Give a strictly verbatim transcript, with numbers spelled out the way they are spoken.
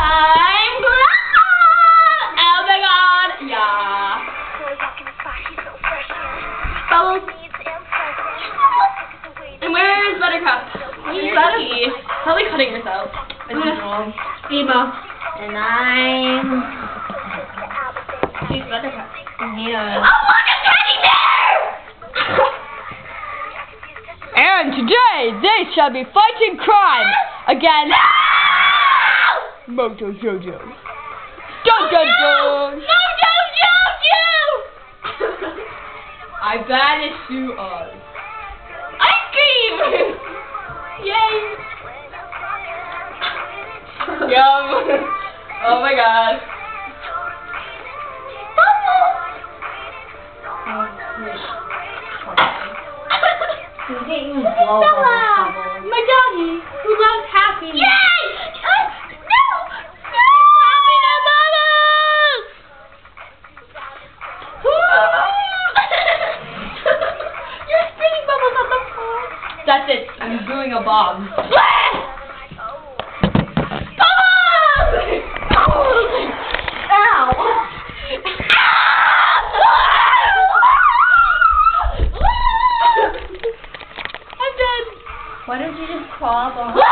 I'm glad! Oh my god! Yeah. Bubbles. And where's Buttercup? She's lucky. Probably cutting herself. As usual. Emo. And I'm... She's Buttercup. Yeah. Oh, look, a teddy bear! And today, they shall be fighting crime against Mojo Jojo. Dun Oh, dun no! dun! Mojo Jojo! I banish you all. Ice cream! Yay! Yum! Oh my god. Bella! My doggy, who loves happiness. Yay! Uh, no! No! Happiness bubbles! You're spinning bubbles on the floor. That's it. I'm doing a bomb. Why don't you just crawl up on